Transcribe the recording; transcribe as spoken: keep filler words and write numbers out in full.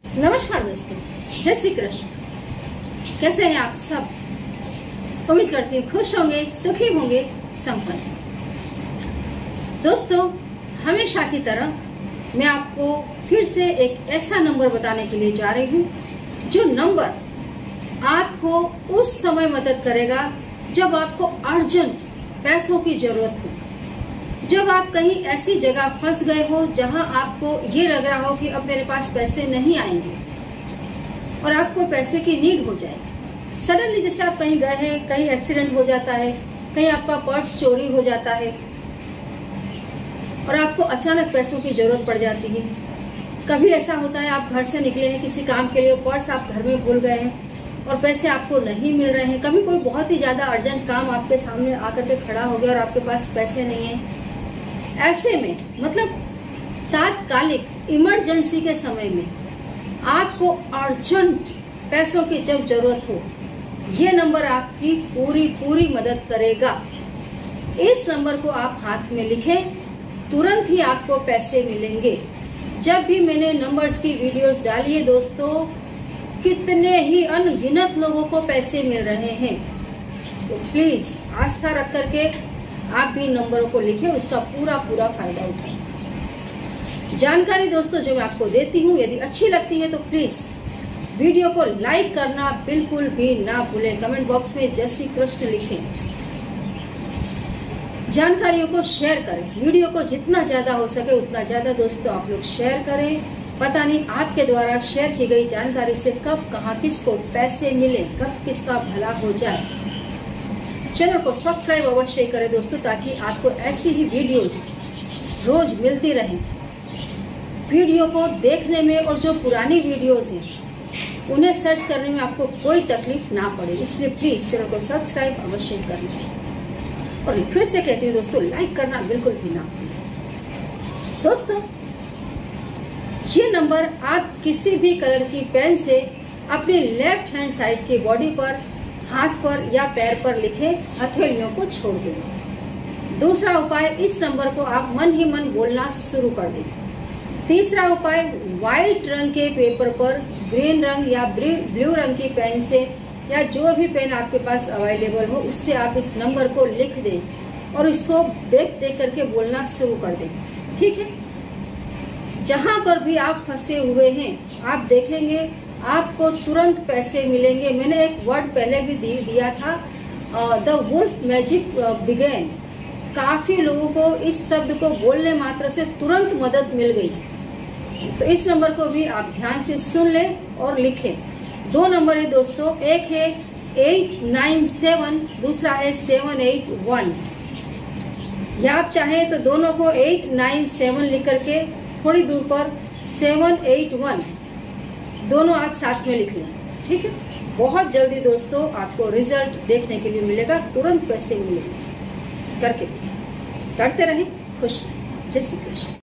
नमस्कार दोस्तों, जय श्री कृष्ण। कैसे हैं आप सब? उम्मीद करती हूँ खुश होंगे, सुखी होंगे, संपन्न। दोस्तों, हमेशा की तरह मैं आपको फिर से एक ऐसा नंबर बताने के लिए जा रही हूँ जो नंबर आपको उस समय मदद करेगा जब आपको अर्जेंट पैसों की जरूरत हो, जब आप कहीं ऐसी जगह फंस गए हो जहां आपको ये लग रहा हो कि अब मेरे पास पैसे नहीं आएंगे और आपको पैसे की नीड हो जाए। सडनली जैसे आप कहीं गए हैं, कहीं एक्सीडेंट हो जाता है, कहीं आपका पर्स चोरी हो जाता है और आपको अचानक पैसों की जरूरत पड़ जाती है। कभी ऐसा होता है आप घर से निकले हैं किसी काम के लिए, पर्स आप घर में भूल गए हैं और पैसे आपको नहीं मिल रहे हैं। कभी कोई बहुत ही ज्यादा अर्जेंट काम आपके सामने आकर के खड़ा हो गया और आपके पास पैसे नहीं है। ऐसे में मतलब तात्कालिक इमरजेंसी के समय में आपको अर्जेंट पैसों की जब जरूरत हो, ये नंबर आपकी पूरी पूरी मदद करेगा। इस नंबर को आप हाथ में लिखें, तुरंत ही आपको पैसे मिलेंगे। जब भी मैंने नंबर्स की वीडियोस डाली है दोस्तों, कितने ही अनगिनत लोगों को पैसे मिल रहे हैं। तो प्लीज आस्था रख करके आप भी नंबरों को लिखें और इसका पूरा पूरा फायदा उठाएं। जानकारी दोस्तों जो मैं आपको देती हूँ, यदि अच्छी लगती है तो प्लीज वीडियो को लाइक करना बिल्कुल भी ना भूलें। कमेंट बॉक्स में जय श्री कृष्ण लिखें। जानकारियों को शेयर करें। वीडियो को जितना ज्यादा हो सके उतना ज्यादा दोस्तों आप लोग शेयर करें। पता नहीं आपके द्वारा शेयर की गई जानकारी से कब कहाँ किसको पैसे मिले, कब किसका भला हो जाए। चैनल को सब्सक्राइब अवश्य करें दोस्तों, ताकि आपको ऐसी ही वीडियोस रोज मिलती रहें। वीडियो को देखने में और जो पुरानी वीडियोस हैं उन्हें सर्च करने में आपको कोई तकलीफ ना पड़े, इसलिए प्लीज चैनल को सब्सक्राइब अवश्य कर लें। और फिर से कहती हूँ दोस्तों, लाइक करना बिल्कुल भी ना भूलें। दोस्तों, ये नंबर आप किसी भी कलर की पेन से अपनी लेफ्ट हैंड साइड की बॉडी पर, हाथ पर या पैर पर लिखे हथेलियों को छोड़ दें। दूसरा उपाय, इस नंबर को आप मन ही मन बोलना शुरू कर दें। तीसरा उपाय, व्हाइट रंग के पेपर पर ग्रीन रंग या ब्लू रंग की पेन से या जो भी पेन आपके पास अवेलेबल हो उससे आप इस नंबर को लिख दें और इसको देख देख करके बोलना शुरू कर दें। ठीक है? जहां पर भी आप फंसे हुए हैं आप देखेंगे आपको तुरंत पैसे मिलेंगे। मैंने एक वर्ड पहले भी दी, दिया था, द वुल्फ मैजिक बिगेन। काफी लोगों को इस शब्द को बोलने मात्र से तुरंत मदद मिल गई। तो इस नंबर को भी आप ध्यान से सुन लें और लिखें। दो नंबर है दोस्तों, एक है एट नाइन सेवन, दूसरा है सेवन एट वन। या आप चाहें तो दोनों को एट नाइन सेवन लिख करके थोड़ी दूर पर सेवन एट वन दोनों आप साथ में लिख लें। ठीक है? बहुत जल्दी दोस्तों आपको रिजल्ट देखने के लिए मिलेगा, तुरंत पैसे मिलेंगे। करके देखिए, करते रहें, खुश रहें। जय श्री कृष्ण।